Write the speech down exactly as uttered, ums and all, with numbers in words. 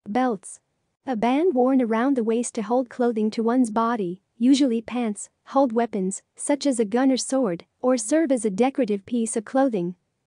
Belts. A band worn around the waist to hold clothing to one's body, usually pants, hold weapons, such as a gun or sword, or serve as a decorative piece of clothing.